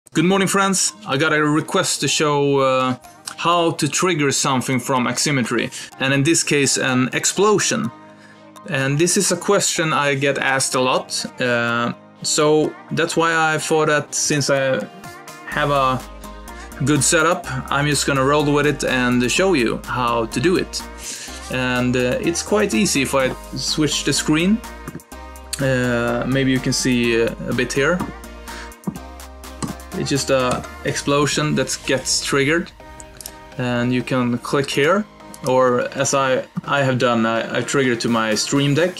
Good morning, friends. I got a request to show how to trigger something from Aximetry, and in this case an explosion. And this is a question I get asked a lot, so that's why I thought that since I have a good setup, I'm just gonna roll with it and show you how to do it. And it's quite easy. If I switch the screen, maybe you can see a bit here. It's just an explosion that gets triggered, and you can click here, or as I have done, I triggered to my Stream Deck.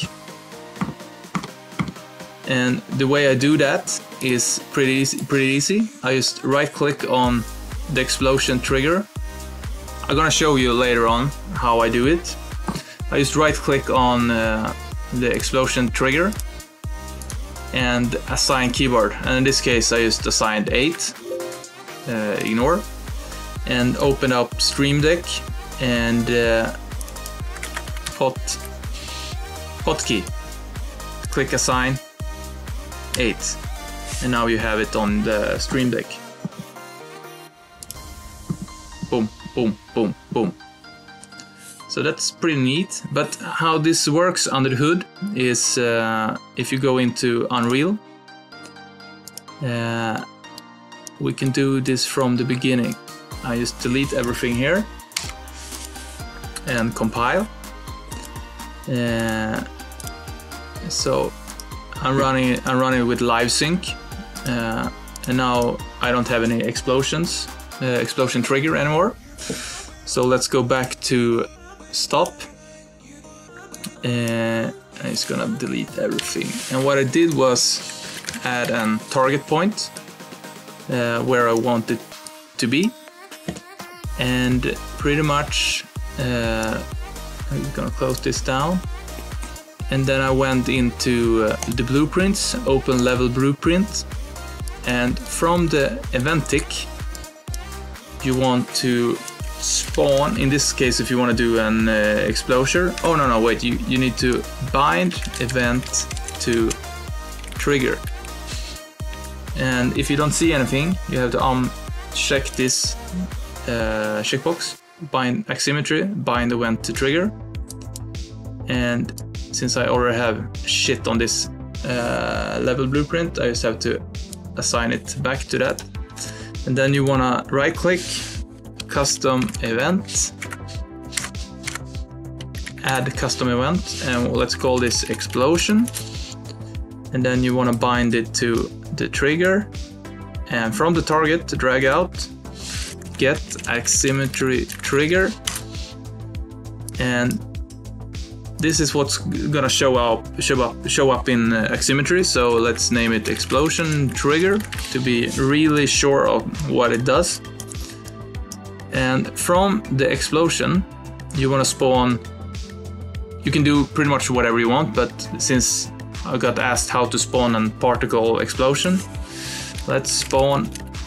And the way I do that is pretty easy. I just right click on the explosion trigger. I'm gonna show you later on how I do it. I just right click on the explosion trigger and assign keyboard, and in this case I just assigned 8, ignore, and open up Stream Deck and hotkey, click assign 8, and now you have it on the Stream Deck. Boom, boom, boom, boom. So that's pretty neat, but how this works under the hood is if you go into Unreal, we can do this from the beginning. I just delete everything here and compile. So I'm running with live sync, and now I don't have any explosion trigger anymore. So let's go back to stop, and I'm just gonna delete everything. And what I did was add a target point where I want it to be, and pretty much I'm gonna close this down, and then I went into the blueprints, open level blueprint, and from the event tick you want to spawn, in this case if you want to do an explosion. Oh no, wait, you need to bind event to trigger, and if you don't see anything you have to check this checkbox, bind Aximetry, bind event to trigger. And since I already have shit on this level blueprint, I just have to assign it back to that. And then you wanna right click, custom event, add custom event, and let's call this explosion. And then you want to bind it to the trigger, and from the target to drag out get Aximetry trigger, and this is what's gonna show up in Aximetry. So let's name it explosion trigger to be really sure of what it does. And from the explosion you want to spawn, you can do pretty much whatever you want, but since I got asked how to spawn a particle explosion, let's spawn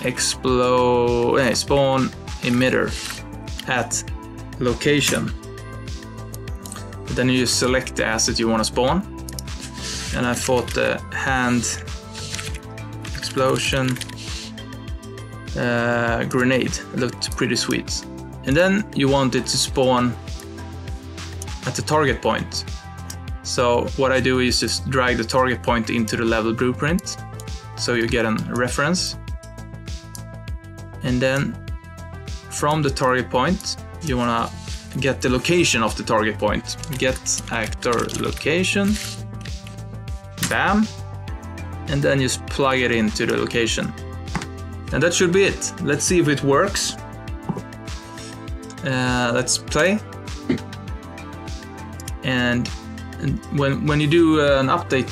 spawn emitter at location. Then you just select the asset you want to spawn, and I thought the hand explosion grenade looked pretty sweet. And then you want it to spawn at the target point. So what I do is just drag the target point into the level blueprint, so you get a reference. And then from the target point you wanna get the location of the target point. Get actor location, bam, and then just plug it into the location. And that should be it. Let's see if it works. Let's play. And when you do an update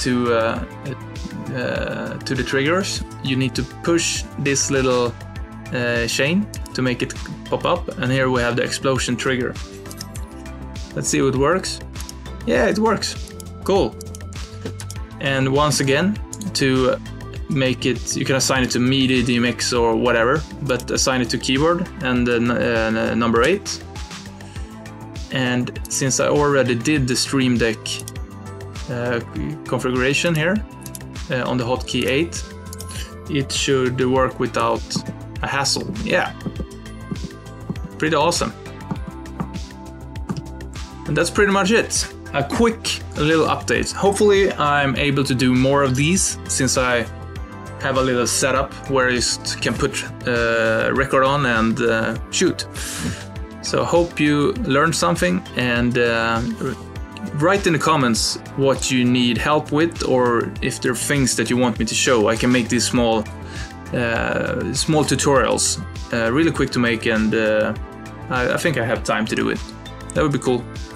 to the triggers, you need to push this little chain to make it pop up. And here we have the explosion trigger. Let's see if it works. Yeah, it works. Cool. And once again, to make it, you can assign it to MIDI, DMX or whatever, but assign it to keyboard and then number 8. And since I already did the Stream Deck configuration here on the hotkey 8, it should work without a hassle. Yeah, pretty awesome. And that's pretty much it. A quick little update. Hopefully I'm able to do more of these, since I have a little setup where I just can put record on and shoot. So hope you learned something, and write in the comments what you need help with, or if there are things that you want me to show. I can make these small tutorials, really quick to make, and I think I have time to do it. That would be cool.